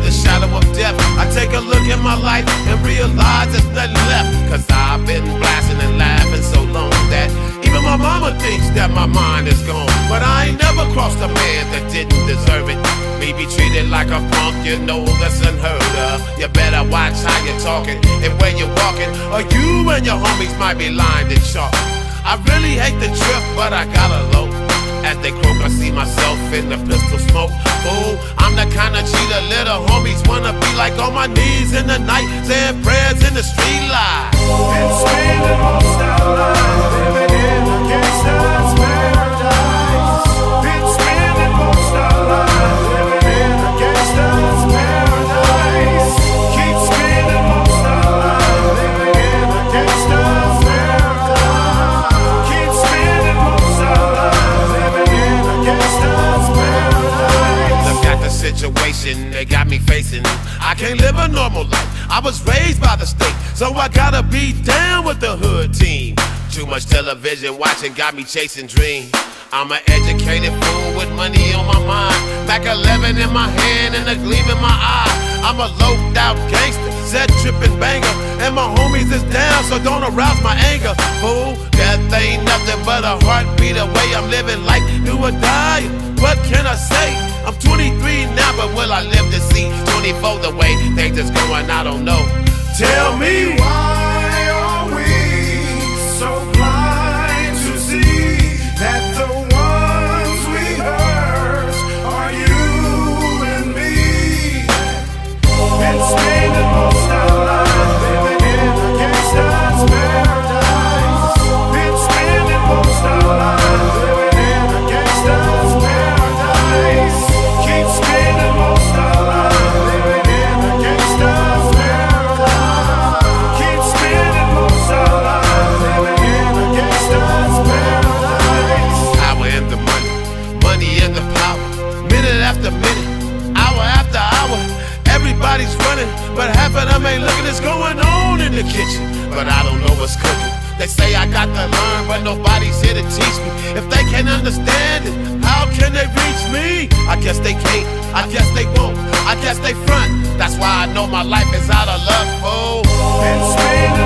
the shadow of death, I take a look at my life and realize there's nothing left. Cause I've been blasting and laughing so long that even my mama thinks that my mind is gone. But I ain't never crossed a man that didn't deserve it. Me be treated like a punk, you know that's unheard of. You better watch how you're talking and where you're walking, or you and your homies might be lined in chalk. I really hate the trip, but I gotta low. As they croak, I see myself in the pistol smoke. Ooh, I'm the kind of G the little homies wanna be like, on my knees in the night, saying prayers in the street light. Been spending most our lives living in a gangster's paradise. Been spending most our lives living in a gangster's paradise. Keep spending most our lives living in a gangster's paradise. Keep spending most our lives living in a gangster's paradise. Look at the situation they got me facing. I can't live a normal life. I was raised by the state, so I gotta be down with the hood team. Too much television watching got me chasing dreams. I'm an educated fool with money on my mind, Mac 11 in my hand and a gleam in my eye. I'm a loped out gangster, set tripping banger, and my homies is down, so don't arouse my anger. Fool, death ain't nothing but a heartbeat away. I'm living life, do or die. What can I say? I'm 23 now, but will I live to see 24 the way things is going? I don't know. Tell me Why are we so blind to see that the ones we hurt are you and me? Been spending most our lives living in a gangster's paradise. Been spending most our lives living in a gangster's paradise. Keep spending most our lives living in a gangster's paradise. Keep spending most our lives living in a gangster's paradise. power and the money, money and the power. Minute after minute, hour after hour, everybody's running, but half of them ain't looking. It's going on in the kitchen, but I don't know what's cooking. They say I got to learn, but nobody's here to teach me. If they can't understand it, how can they reach me? I guess they can't, I guess they won't, I guess they front. That's why I know my life is out of luck, fool. Been spending